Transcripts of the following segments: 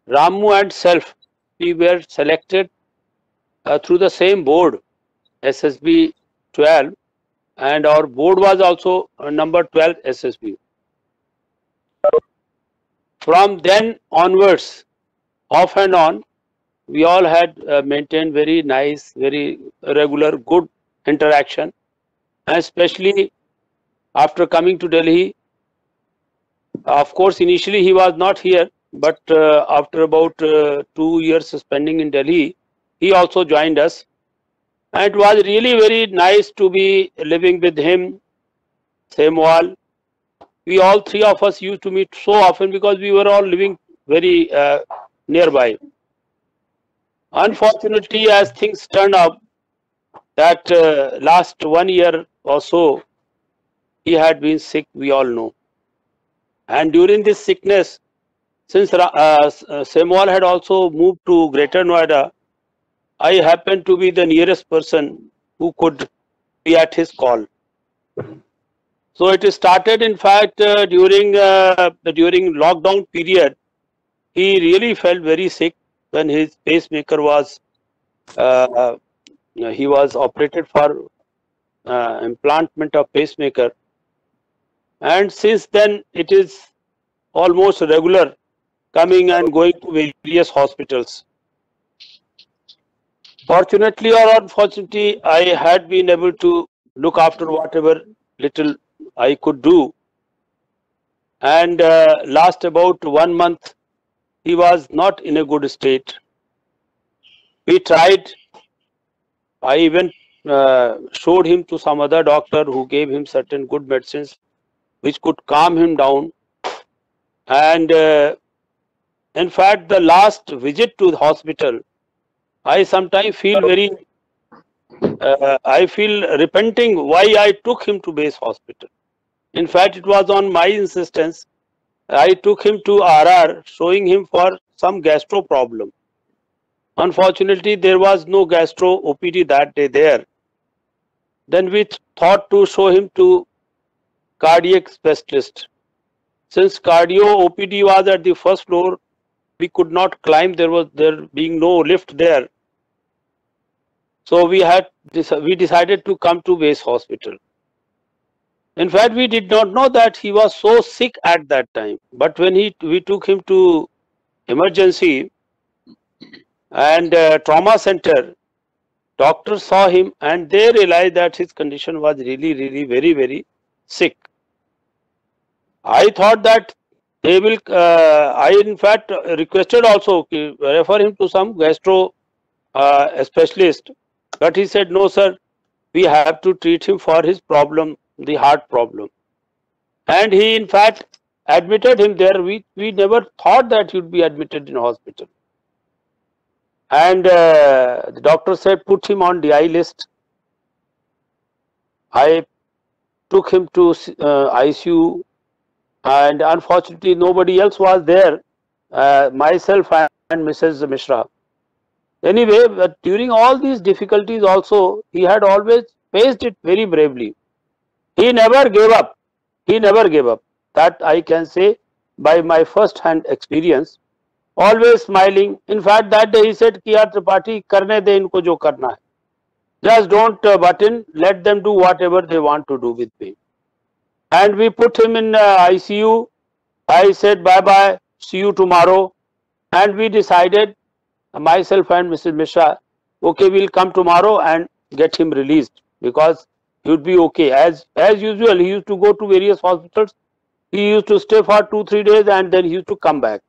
Ramu and self, we were selected through the same board, SSB 12, and our board was also number 12 SSB. From then onwards, off and on, we all had maintained very nice, very regular, good interaction. And especially after coming to Delhi, of course, initially he was not here, but after about 2 years spending in Delhi, he also joined us. And it was really very nice to be living with him, same wall. We all three of us used to meet so often because we were all living very nearby. Unfortunately, as things turned out, that last 1 year or so, he had been sick, we all know. And during this sickness, since Semwal had also moved to Greater Noida, I happened to be the nearest person who could be at his call. So it started, in fact, during lockdown period. He really felt very sick when his pacemaker was he was operated for implantment of pacemaker, and since then it is almost regular coming and going to various hospitals. Fortunately or unfortunately, I had been able to look after whatever little I could do, and last about 1 month he was not in a good state. We tried. I even showed him to some other doctor who gave him certain good medicines which could calm him down. And in fact, the last visit to the hospital, I sometimes feel very, I feel repenting why I took him to base hospital. In fact, it was on my insistence. I took him to RR, showing him for some gastro problem. Unfortunately, there was no gastro OPD that day there. Then we thought to show him to cardiac specialist. Since cardio OPD was at the first floor, we could not climb. There being no lift there. So we decided to come to base hospital. In fact, we did not know that he was so sick at that time. But when we took him to emergency and trauma center, doctors saw him and they realized that his condition was really very, very sick. I thought that they will, I in fact requested also to refer him to some gastro specialist, but he said, no sir, we have to treat him for his problem, the heart problem. And he in fact admitted him there. We never thought that he would be admitted in hospital. And the doctor said, put him on DI list. I took him to ICU, and unfortunately nobody else was there, myself and Mrs. Mishra. Anyway, but during all these difficulties also, he had always faced it very bravely. He never gave up. He never gave up. That I can say by my first hand experience. Always smiling. In fact, that day he said, "Ki yaar Tripathi, karne de inko jo karna hai. Just don't butt in. Let them do whatever they want to do with me." And we put him in ICU. I said, bye bye, see you tomorrow. And we decided, myself and Mrs. Mishra, okay, we'll come tomorrow and get him released because he would be okay. As usual, he used to go to various hospitals. He used to stay for 2-3 days and then he used to come back.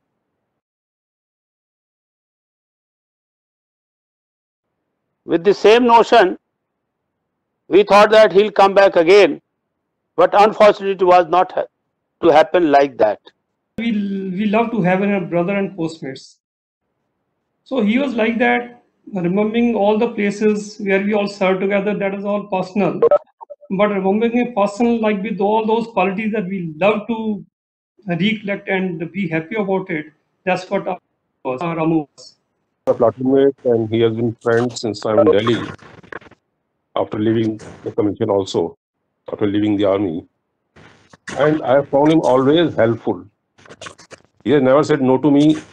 With the same notion, we thought that he'll come back again, but unfortunately it was not to happen like that. We love to have a brother and postmates. So he was like that, remembering all the places where we all served together, that is all personal. But remembering a person like with all those qualities that we love to recollect and be happy about it, that's what Ramu was. A platoon mate, and he has been friends since I'm in Delhi. After leaving the commission also, after leaving the army. And I have found him always helpful. He has never said no to me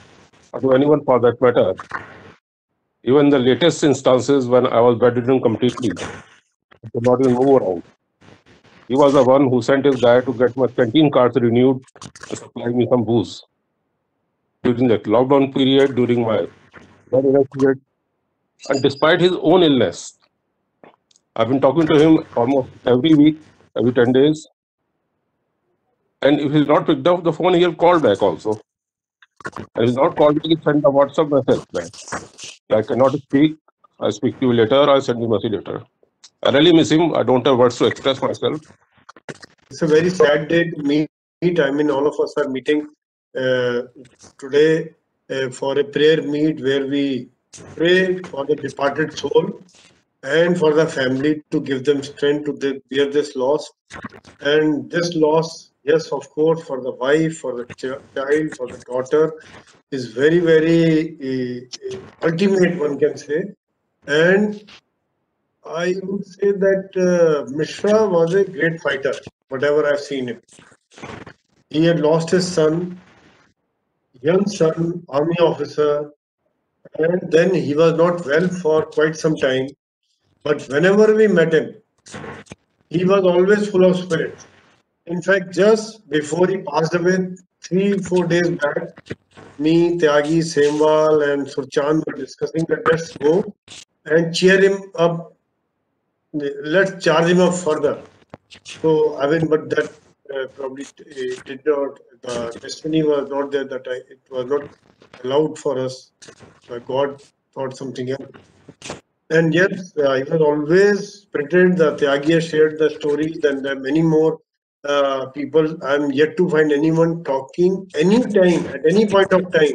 or to anyone for that matter. Even the latest instances when I was bedridden completely, I could not even move around. He was the one who sent his guy to get my canteen cards renewed and supply me some booze during the lockdown period, during my bed rest period. And despite his own illness, I've been talking to him almost every week, every 10 days. And if he's not picked up the phone, he'll call back also. And if he's not called back, he send a WhatsApp message back. I cannot speak. I'll speak to you later. I'll send you a message later. I really miss him. I don't have words to express myself. It's a very sad day to meet. I mean, all of us are meeting today for a prayer meet where we pray for the departed soul and for the family to give them strength to bear this loss. And this loss, yes, of course, for the wife, for the child, for the daughter, is very, very ultimate, one can say. And I would say that Mishra was a great fighter, whatever I've seen him. He had lost his son, young son, army officer, and then he was not well for quite some time. But whenever we met him, he was always full of spirit. In fact, just before he passed away, 3-4 days back, me, Tyagi, Semwal, and Surchand were discussing that let's go and cheer him up. Let's charge him up further. So, I mean, but that probably did not, the destiny was not there, that it was not allowed for us. God thought something else. And yes, I was always spirited. The Tyagya shared the stories, and there are many more people. I'm yet to find anyone talking anytime, at any point of time,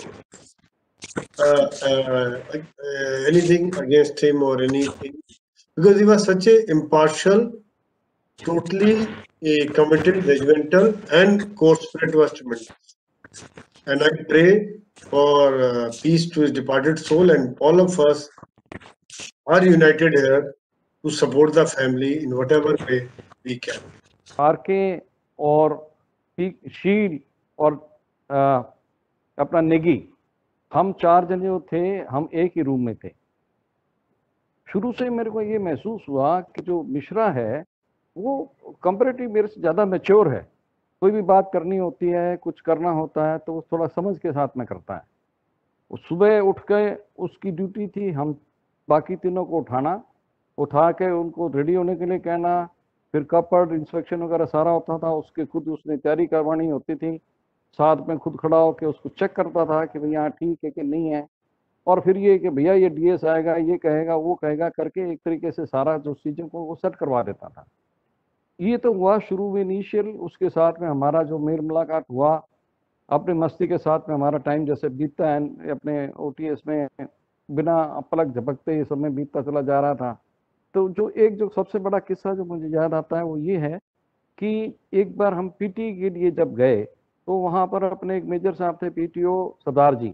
anything against him or anything, because he was such a impartial, totally committed, regimental, and core spirit was tremendous. And I pray for peace to his departed soul, and all of us are united here to support the family in whatever way we can. R K और शील और अपना नेगी, हम 4 जने जो थे, हम एक ही room में थे। शुरू से मेरे को ये महसूस हुआ कि जो मिश्रा है वो कंपैरेटिव मेरे से ज़्यादा मैच्योर है। कोई भी बात करनी होती है, कुछ करना होता है तो वो थोड़ा समझ के साथ में करता है। वो सुबह उठ के उसकी ड्यूटी थी हम बाकी तीनों को उठा के उनको रेडी होने के लिए कहना, फिर कपड़ इंस्पेक्शन वगैरह सारा होता था, उसके खुद उसने तैयारी करवानी होती थी, साथ में खुद खड़ा होकर उसको चेक करता था कि भैया यहाँ ठीक है कि नहीं है, और फिर ये कि भैया ये डीएस आएगा, ये कहेगा, वो कहेगा करके एक तरीके से सारा जो चीज़ों को वो सेट करवा देता था। ये तो हुआ शुरू में इनिशियल। उसके साथ में हमारा जो मेल मुलाकात हुआ, अपने मस्ती के साथ में हमारा टाइम जैसे बीतता है अपने ओटीएस में बिना पलक झपकते ये समय बीतता चला जा रहा था। तो जो सबसे बड़ा किस्सा जो मुझे याद आता है वो ये है कि एक बार हम पीटी के लिए जब गए तो वहाँ पर अपने एक मेजर साहब थे, पीटीओ सरदार जी,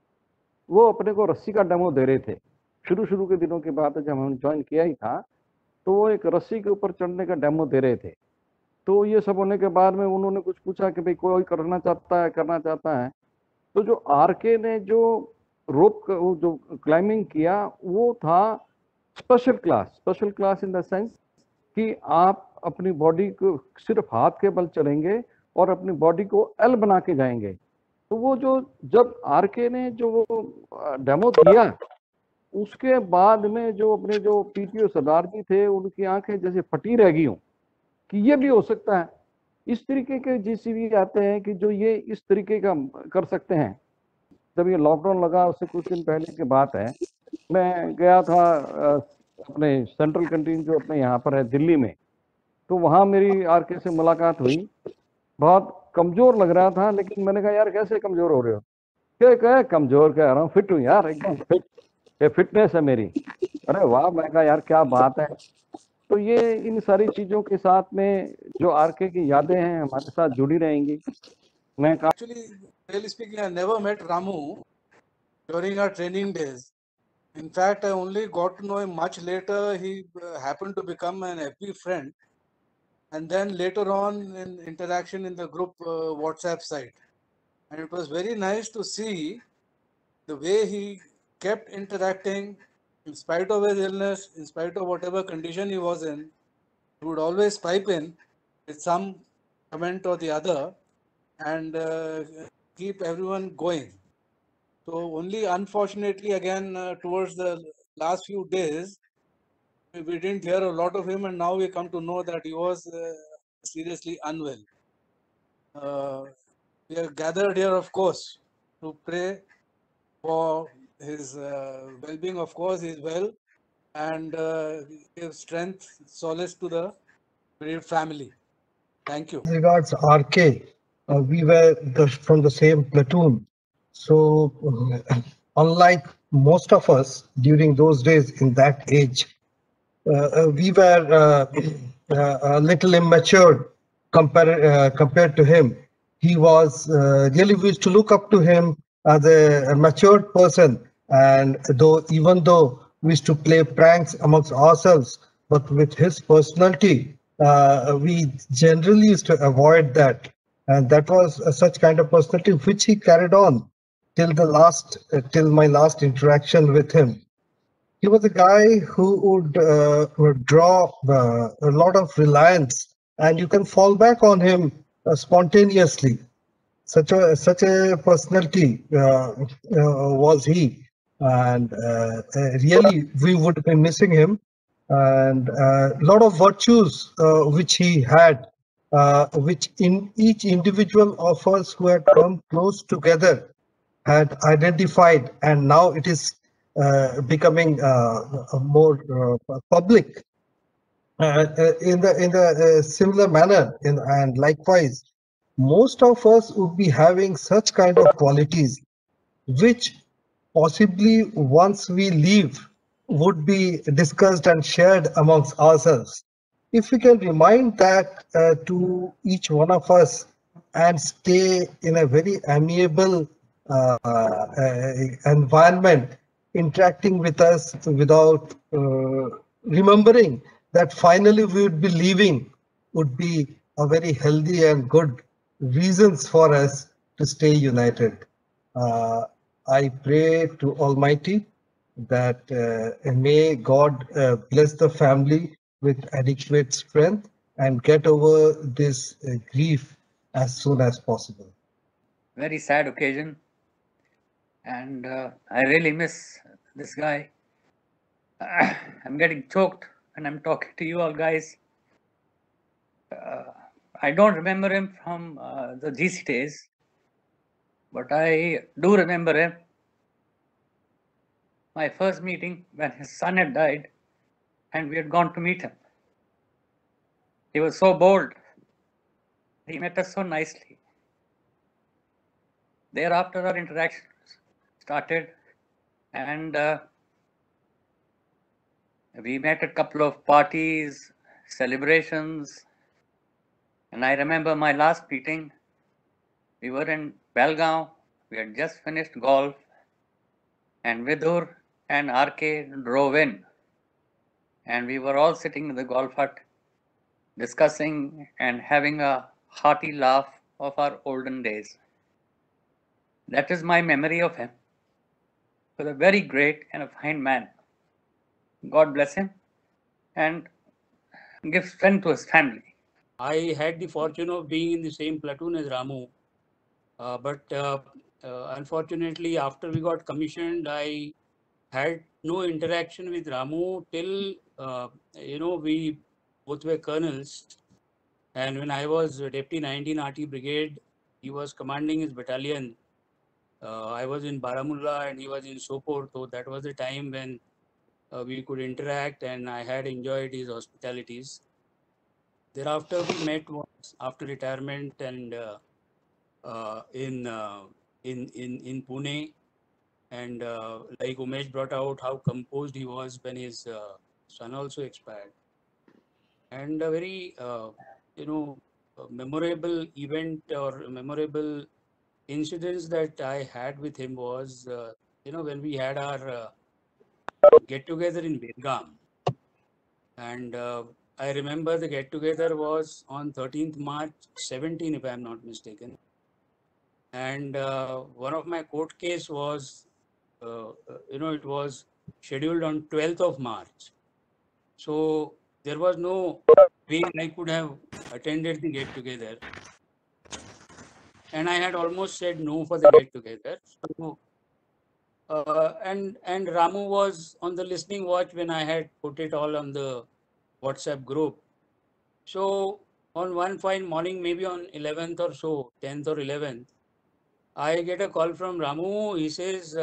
वो अपने को रस्सी का डेमो दे रहे थे। शुरू के दिनों की बात है, जब हम ज्वाइन किया ही था तो वो एक रस्सी के ऊपर चढ़ने का डेमो दे रहे थे। तो ये सब होने के बाद में उन्होंने कुछ पूछा कि भाई कोई करना चाहता है। तो जो आरके ने जो रोप जो क्लाइंबिंग किया वो था special class in the sense कि आप अपनी बॉडी को सिर्फ हाथ के बल चलेंगे और अपनी बॉडी को एल बना के जाएंगे। तो वो जब आरके ने जो वो डेमो दिया उसके बाद में जो अपने जो पीटीओ सरदार जी थे उनकी आंखें जैसे फटी रह गई हों कि ये भी हो सकता है। इस तरीके के जीसीबी आते हैं कि जो ये इस तरीके का कर सकते हैं। जब ये लॉकडाउन लगा उससे कुछ दिन पहले की बात है, मैं गया था अपने सेंट्रल कैंटीन जो अपने यहाँ पर है दिल्ली में, तो वहाँ मेरी आरके से मुलाकात हुई। बहुत कमज़ोर लग रहा था, लेकिन मैंने कहा यार कैसे कमज़ोर हो रहे हो? क्या कमज़ोर कह रहा हूँ, फिट हूँ यार, एकदम फिट, ये फिटनेस है मेरी। अरे वाह, मैं कहा यार क्या बात है। तो ये इन सारी चीज़ों के साथ में जो आरके की यादें हैं हमारे साथ जुड़ी रहेंगी। मैं Actually, really speaking, I never met Ramu during our training days. In fact, I only got to know him much later. He happened to become an FB friend, and then later on in interaction in the group WhatsApp site. And it was very nice to see the way he kept interacting, in spite of his illness, in spite of whatever condition he was in, he would always pipe in with some comment or the other and keep everyone going. So only unfortunately again towards the last few days, we didn't hear a lot of him, and now we come to know that he was seriously unwell. We are gathered here, of course, to pray for his well-being. Of course, he is well, and give strength, solace to the bereaved family. Thank you. Regards RK, we were from the same platoon. So, unlike most of us during those days in that age, we were a little immature compared to him. He was really, we used to look up to him as a matured person, and even though we used to play pranks amongst ourselves, but with his personality, we generally used to avoid that, and that was such kind of personality which he carried on till my last interaction with him. He was a guy who would draw a lot of reliance, and you can fall back on him spontaneously. Such a personality was he, and really we would be missing him. And a lot of virtues which he had, which in each individual of us who had come close together had identified, and now it is becoming more public in the similar manner. And likewise, most of us would be having such kind of qualities, which possibly once we leave would be discussed and shared amongst ourselves. If we can remind that to each one of us and stay in a very amiable environment, interacting with us without remembering that finally we would be leaving, would be a very healthy and good reasons for us to stay united. I pray to Almighty that may God bless the family with adequate strength and get over this grief as soon as possible. Very sad occasion, and I really miss this guy. I'm getting choked when I'm talking to you all guys. I don't remember him from the GC days, but I do remember him. My first meeting when his son had died and we had gone to meet him. He was so bold. He met us so nicely. Thereafter, our interactions started, and we met at a couple of parties, celebrations. And I remember my last meeting, we were in Belgaum. We had just finished golf, and Vidur and RK drove in. And we were all sitting in the golf hut, discussing and having a hearty laugh of our olden days. That is my memory of him. He was a very great and a fine man. God bless him and give strength to his family. I had the fortune of being in the same platoon as Ramu, but unfortunately, after we got commissioned, I had no interaction with Ramu till we both were colonels. And when I was Deputy 19 RT Brigade, he was commanding his battalion. I was in Baramulla and he was in Sopor, so that was the time when we could interact, and I had enjoyed his hospitalities. Thereafter, we met once after retirement and in Pune, and like Umesh brought out how composed he was when his son also expired. And a very memorable event or memorable incidents that I had with him was when we had our get together in Belgaum, and I remember the get together was on 13th March 17, if I am not mistaken. And one of my court case was it was scheduled on 12th of March. So there was no way I could have attended the get together. And I had almost said no for the get together. So, and Ramu was on the listening watch when I had put it all on the WhatsApp group. So on one fine morning, maybe on 11th or so, 10th or 11th, I get a call from Ramu. He says,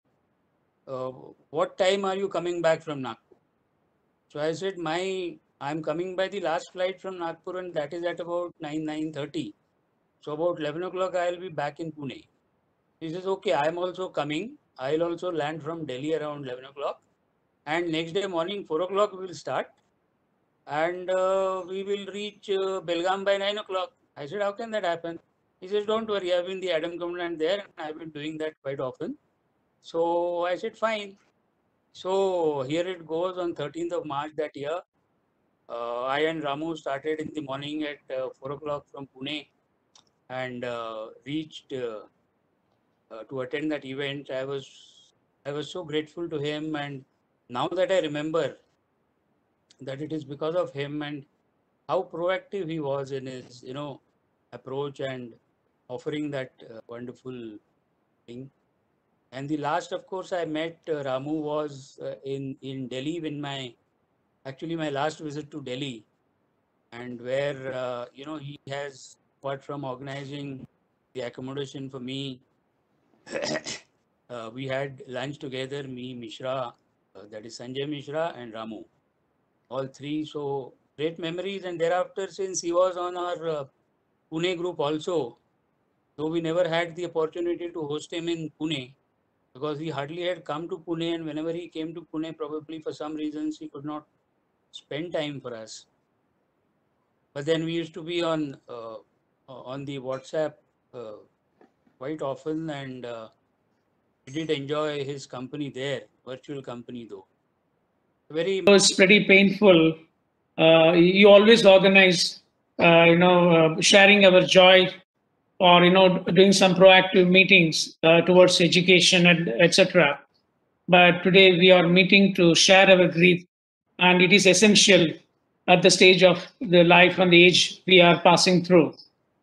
what time are you coming back from Nagpur? So I said, I'm coming by the last flight from Nagpur, and that is at about 9:30. So about 11 o'clock, I'll be back in Pune. He says, okay, I'm also coming. I'll also land from Delhi around 11 o'clock. And next day morning, 4 o'clock, we will start. And we will reach Belgaum by 9 o'clock. I said, how can that happen? He says, don't worry, I've been the Adam commandant there, and I've been doing that quite often. So I said, fine. So here it goes on 13th of March that year. I and Ramu started in the morning at 4 o'clock from Pune and reached to attend that event. I was so grateful to him, and now that I remember that it is because of him and how proactive he was in his approach and offering that wonderful thing. And the last, of course, I met Ramu was in Delhi when my last visit to Delhi, and where he has, apart from organizing the accommodation for me, we had lunch together, me, Mishra, that is Sanjay Mishra, and Ramu, all three. So great memories. And thereafter, since he was on our Pune group also, though we never had the opportunity to host him in Pune, because he hardly had come to Pune, and whenever he came to Pune, probably for some reasons he could not spend time for us. But then we used to be on the WhatsApp quite often, and we did enjoy his company there, virtual company though. It was pretty painful. You always organize, sharing our joy, or doing some proactive meetings towards education and etc. But today we are meeting to share our grief, and it is essential at the stage of the life and the age we are passing through.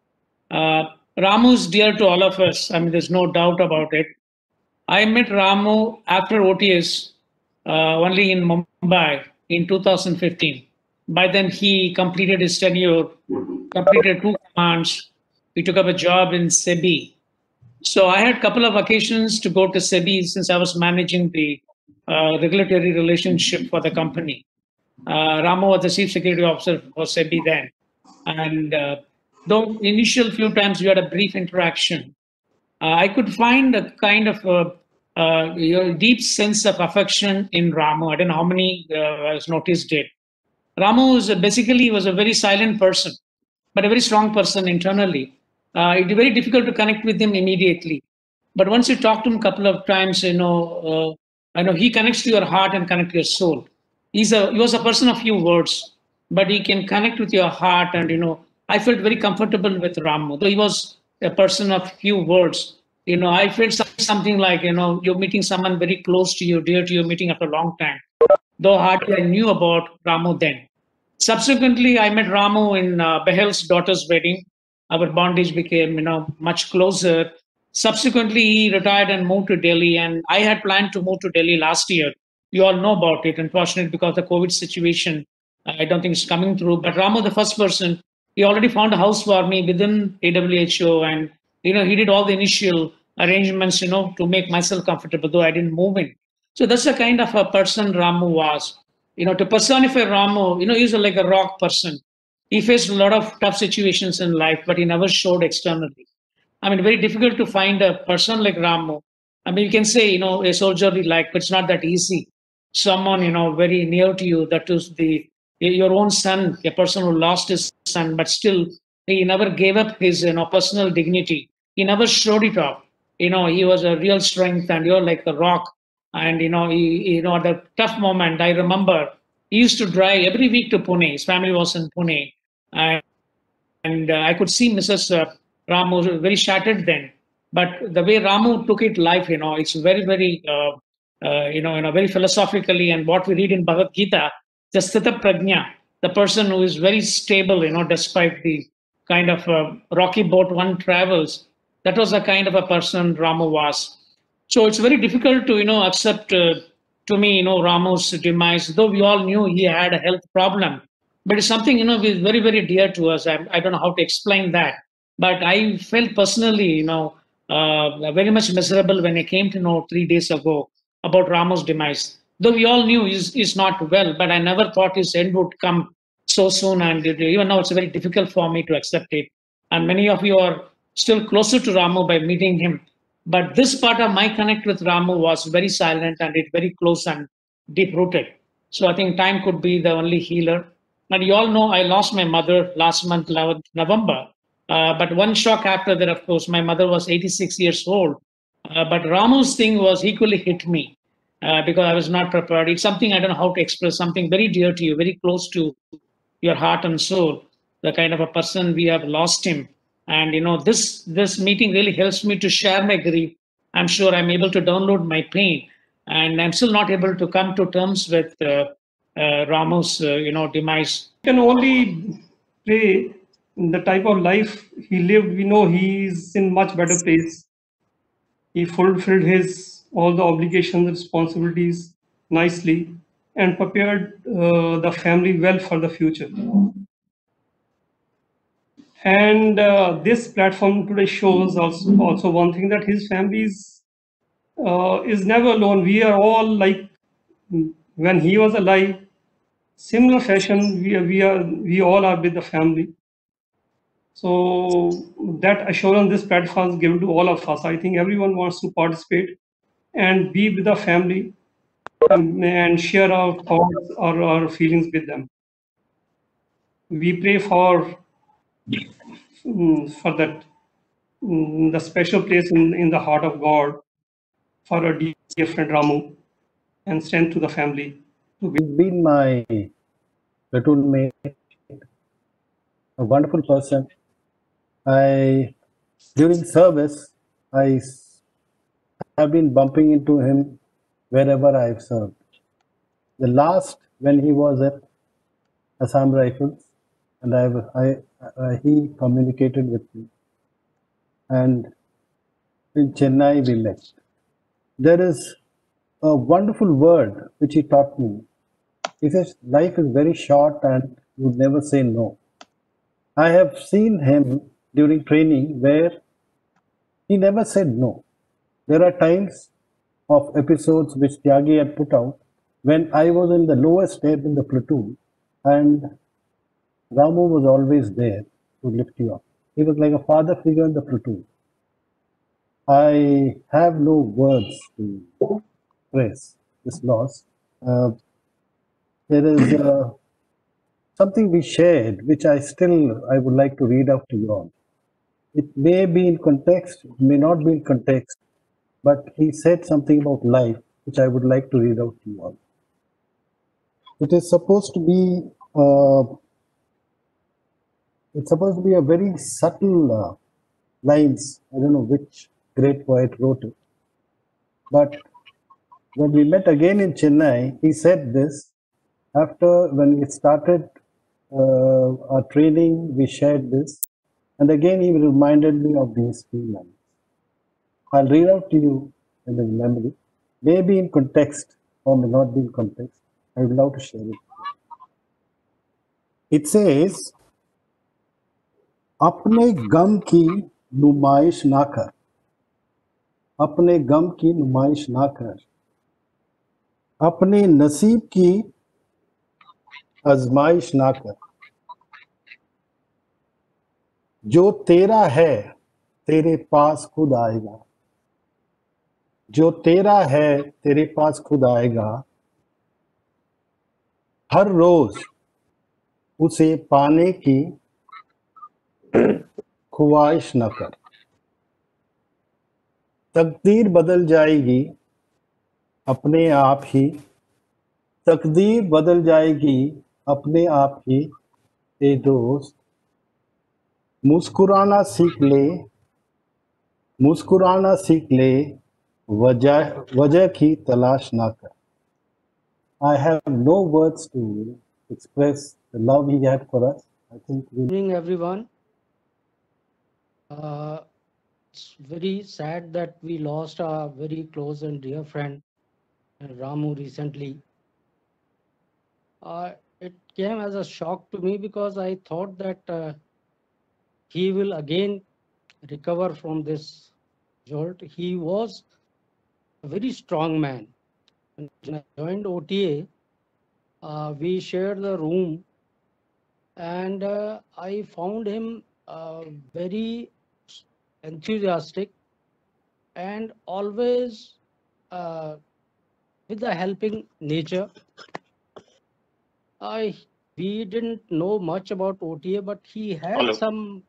Ramu is dear to all of us. I mean, there's no doubt about it. I met Ramu after OTS only in Mumbai in 2015. By then, he completed his tenure, completed 2 commands. We took up a job in SEBI. So I had a couple of occasions to go to SEBI since I was managing the regulatory relationship for the company. Ramu was the chief security officer for SEBI then. And though initial few times we had a brief interaction, I could find a kind of deep sense of affection in Ramu. I don't know how many has noticed it. Ramu was a very silent person, but a very strong person internally. It's very difficult to connect with him immediately. But once you talk to him a couple of times, I know he connects to your heart and connect to your soul. He was a person of few words, but he can connect with your heart. And, I felt very comfortable with Ramu. Though he was a person of few words, I felt something like, you're meeting someone very close to you, dear to you, meeting after a long time. Though hardly I knew about Ramu then. Subsequently, I met Ramu in Behel's daughter's wedding. Our bondage became, much closer. Subsequently, he retired and moved to Delhi, and I had planned to move to Delhi last year. You all know about it. Unfortunately, because of the COVID situation, I don't think it's coming through. But Ramu, the first person, he already found a house for me within AWHO, and he did all the initial arrangements, to make myself comfortable, though I didn't move in. So that's the kind of a person Ramu was. To personify Ramu, he's like a rock person. He faced a lot of tough situations in life, but he never showed externally. I mean, very difficult to find a person like Ramu. I mean, you can say, a soldierly like, but it's not that easy. Someone, very near to you, that is your own son, a person who lost his son, but still he never gave up his, personal dignity. He never showed it off. He was a real strength, and you're like a rock. And, at the tough moment, I remember he used to drive every week to Pune. His family was in Pune. And I could see Mrs. Ramu very shattered then. But the way Ramu took it life, it's very, very, very philosophically. And what we read in Bhagavad Gita, the Sthita Prajna, the person who is very stable, despite the kind of rocky boat one travels, that was the kind of a person Ramu was. So it's very difficult to, accept, to me, Ramu's demise, though we all knew he had a health problem. But it's something, is very, very dear to us. I don't know how to explain that. But I felt personally, very much miserable when I came to know 3 days ago about Ramu's demise. Though we all knew he's not well, but I never thought his end would come so soon. And even now, it's very difficult for me to accept it. And many of you are still closer to Ramu by meeting him. But this part of my connect with Ramu was very silent and it very close and deep rooted. So I think time could be the only healer. And you all know I lost my mother last month, 11th November. But one shock after that, of course, my mother was 86 years old. But Ramu's thing was equally hit me because I was not prepared. It's something I don't know how to express, something very dear to you, very close to your heart and soul, the kind of a person we have lost him. And this meeting really helps me to share my grief. I'm sure I'm able to download my pain, and I'm still not able to come to terms with Ramu's demise. We can only pray the type of life he lived. We know he is in much better place. He fulfilled all the obligations, responsibilities nicely, and prepared the family well for the future. And this platform today shows also one thing, that his family is never alone. We are all like when he was alive, similar fashion. We all are with the family. So that assurance this platform is given to all of us. I think everyone wants to participate and be with the family and share our thoughts or our feelings with them. We pray for that the special place in the heart of God for our dear friend Ramu, and strength to the family. He's been my platoon mate, a wonderful person. During service, I have been bumping into him wherever I've served. The last, when he was at Assam Rifles, and he communicated with me. And in Chennai, we met. There is a wonderful word which he taught me. He says, life is very short and you never say no. I have seen him during training where he never said no. There are times of episodes which Tyagi had put out when I was in the lowest ebb in the platoon, and Ramu was always there to lift you up. He was like a father figure in the platoon. I have no words to express this loss. There is something we shared, which I would like to read out to you all. It may be in context, it may not be in context, but he said something about life, which I would like to read out to you all. It is supposed to be a very subtle lines. I don't know which great poet wrote it. But when we met again in Chennai, he said this. After, when we started our training, we shared this. And again, he reminded me of these few lines. I'll read out to you in his memory. Maybe in context, or may not be in context. I would love to share it. It says, अपने गम की नुमाइश ना कर, अपने गम की नुमाइश ना कर, अपने नसीब की आजमाइश ना कर, जो तेरा है तेरे पास खुद आएगा, जो तेरा है तेरे पास खुद आएगा, हर रोज उसे पाने की ख्वाहिश न कर, तकदीर बदल जाएगी अपने आप ही, तकदीर बदल जाएगी अपने आप ही, ए दोस्त मुस्कुराना सीख ले, मुस्कुराना सीख ले, वजह की तलाश ना कर. I have no words to express the love he had for us. I think Good evening, everyone. It's very sad that we lost a very close and dear friend, Ramu, recently. It came as a shock to me because I thought that he will again recover from this jolt. He was a very strong man. When I joined OTA, we shared the room, and I found him very enthusiastic and always with a helping nature. We didn't know much about OTA, but he had some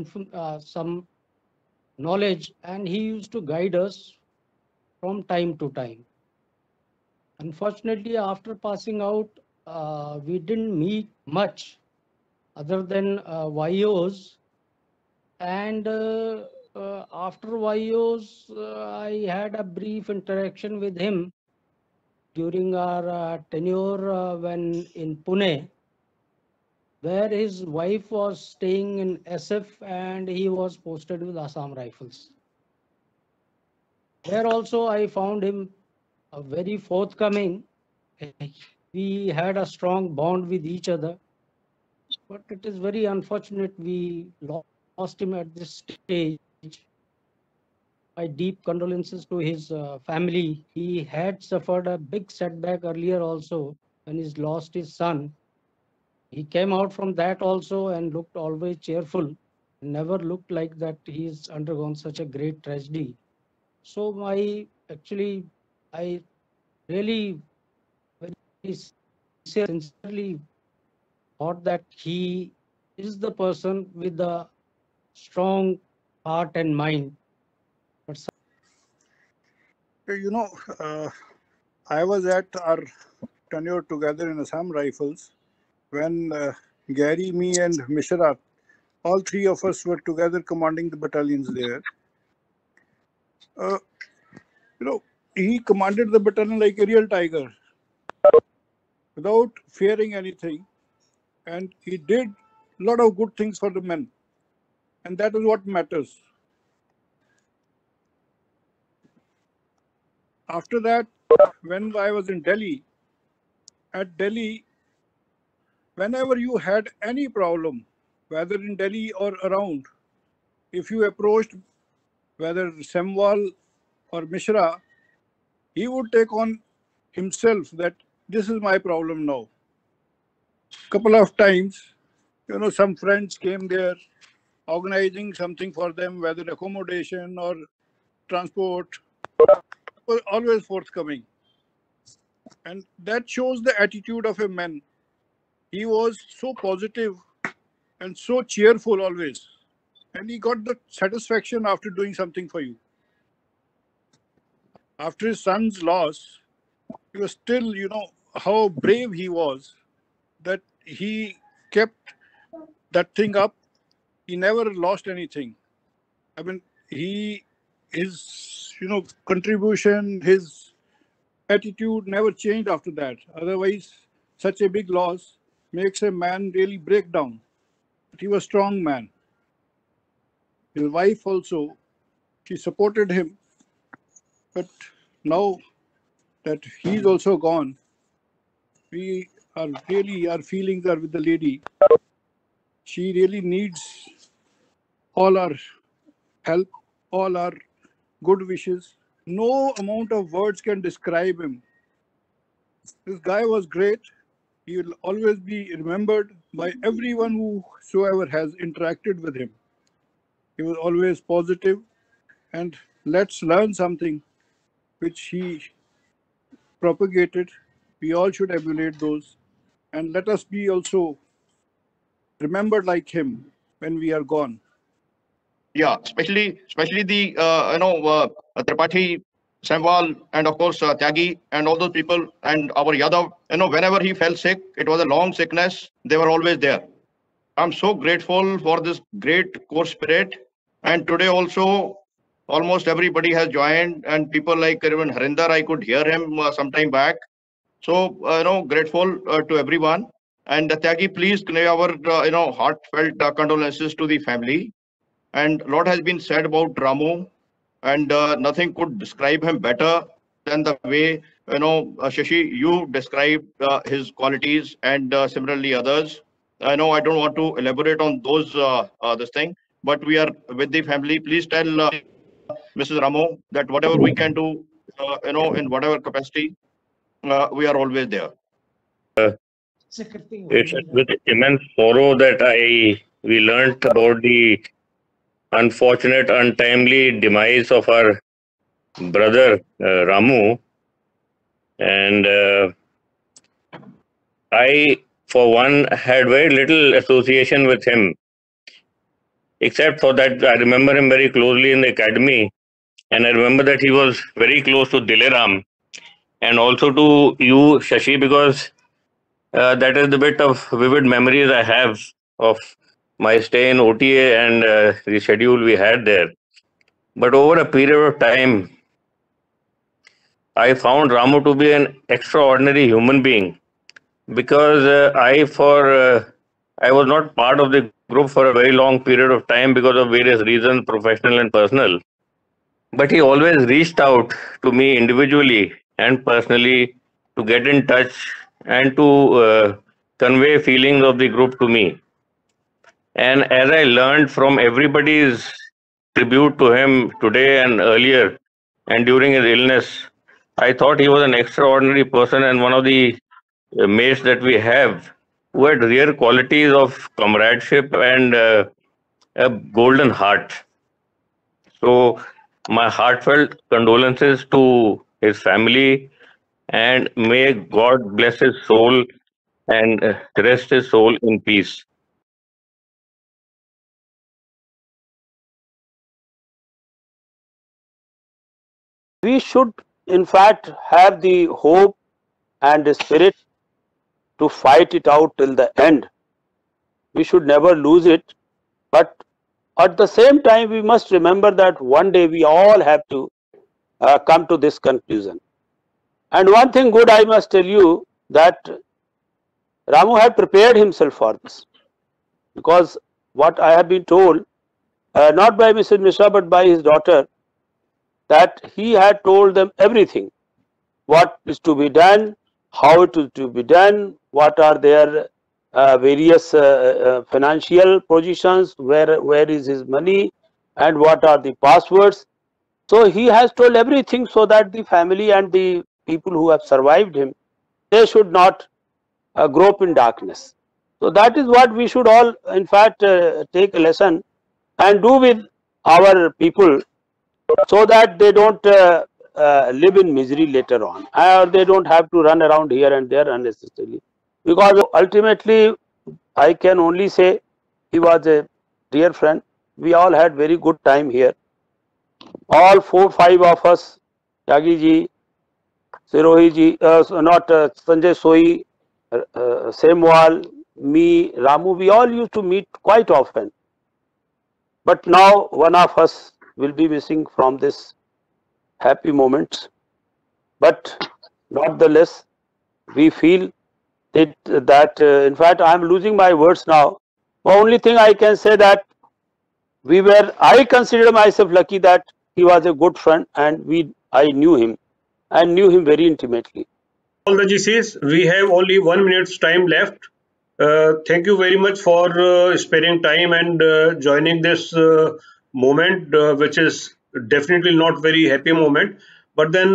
knowledge, and he used to guide us from time to time. Unfortunately, after passing out, we didn't meet much other than YOs. And after YOs, I had a brief interaction with him during our tenure when in Pune, where his wife was staying in SF and he was posted with Assam Rifles. There also I found him very forthcoming. We had a strong bond with each other, but it is very unfortunate we lost him at this stage. My deep condolences to his family. He had suffered a big setback earlier also when he lost his son. He came out from that also and looked always cheerful. Never looked like that he's undergone such a great tragedy. So I really very sincerely thought that he is the person with the strong heart and mind. But You know, I was at our tenure together in Assam Rifles when Gary, me, and Mishra, all three of us were together commanding the battalions there. He commanded the battalion like a real tiger without fearing anything. And he did a lot of good things for the men. And that is what matters. After that, when I was in Delhi, at Delhi, whenever you had any problem, whether in Delhi or around, if you approached whether Semwal or Mishra, he would take on himself that this is my problem now. Couple of times, some friends came there organizing something for them, whether accommodation or transport, was always forthcoming. And that shows the attitude of a man. He was so positive and so cheerful always. And he got the satisfaction after doing something for you. After his son's loss, he was still, how brave he was, that he kept that thing up. He never lost anything. I mean, his contribution, his attitude never changed after that. Otherwise, such a big loss makes a man really break down. But he was a strong man. His wife also, she supported him. But now that he's also gone, our feelings are with the lady. She really needs all our help, all our good wishes. No amount of words can describe him. This guy was great. He will always be remembered by everyone whosoever has interacted with him. He was always positive, and let's learn something which he propagated. We all should emulate those, and let us be also remembered like him when we are gone. Yeah, especially the Tripathi, Samwal, and of course Tyagi and all those people, and our Yadav. Whenever he fell sick, it was a long sickness. They were always there. I'm so grateful for this great core spirit. And today also, almost everybody has joined, and people like even Harinder, I could hear him some time back. So, grateful to everyone. And Tyagi, please convey our, heartfelt condolences to the family. And a lot has been said about Ramu, and nothing could describe him better than the way, Shashi, you described his qualities, and similarly others. I know I don't want to elaborate on those, this thing, but we are with the family. Please tell Mrs. Ramu that whatever we can do, in whatever capacity, we are always there. It's with immense sorrow that we learnt about the unfortunate, untimely demise of our brother Ramu, and I, for one, had very little association with him, except for that I remember him very closely in the academy, and I remember that he was very close to Dileram, and also to you, Shashi, because that is the bit of vivid memories I have of my stay in OTA and the schedule we had there. But over a period of time, I found Ramu to be an extraordinary human being, because I was not part of the group for a very long period of time because of various reasons, professional and personal. But he always reached out to me individually and personally to get in touch and to convey feelings of the group to me. And as I learned from everybody's tribute to him today and earlier and during his illness, I thought he was an extraordinary person and one of the mates that we have who had rare qualities of comradeship and a golden heart. So my heartfelt condolences to his family, and may God bless his soul and rest his soul in peace. We should, in fact, have the hope and the spirit to fight it out till the end. We should never lose it. But at the same time, we must remember that one day we all have to come to this conclusion. And one thing good I must tell you, that Ramu had prepared himself for this, because what I have been told, not by Mrs. Mishra but by his daughter, that he had told them everything, what is to be done, how it is to be done, what are their various financial positions, where is his money, and what are the passwords. So he has told everything so that the family and the people who have survived him, they should not grope in darkness. So that is what we should all, in fact, take a lesson and do with our people, so that they don't live in misery later on, or they don't have to run around here and there unnecessarily. Because ultimately, I can only say he was a dear friend. We all had very good time here. All 4-5 of us, Tyagi ji, Sirohi ji, not Sanjay Soi, Semwal, me, Ramu, we all used to meet quite often. But now one of us will be missing from this happy moments. But nonetheless, we feel that in fact I am losing my words now. The only thing I can say that I consider myself lucky that he was a good friend, and I knew him and knew him very intimately. All the GCs, we have only 1 minute's time left. Thank you very much for sparing time and joining this moment, which is definitely not very happy moment. But then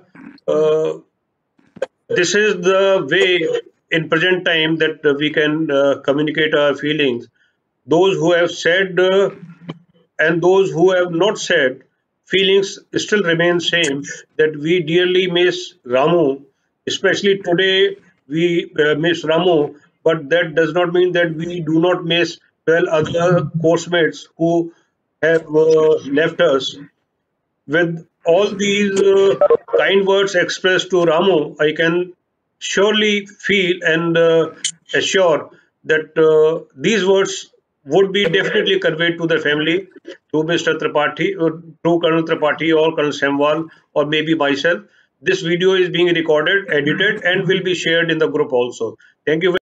this is the way in present time that we can communicate our feelings. Those who have said and those who have not said, feelings still remain same, that we dearly miss Ramu. Especially today, we miss Ramu, but that does not mean that we do not miss 12 other course mates who have left us. With all these kind words expressed to Ramu, I can surely feel and assure that these words would be definitely conveyed to the family through Mr. Tripathi, through Colonel Tripathi or Colonel Semwal or maybe myself. This video is being recorded, edited, and will be shared in the group also. Thank you.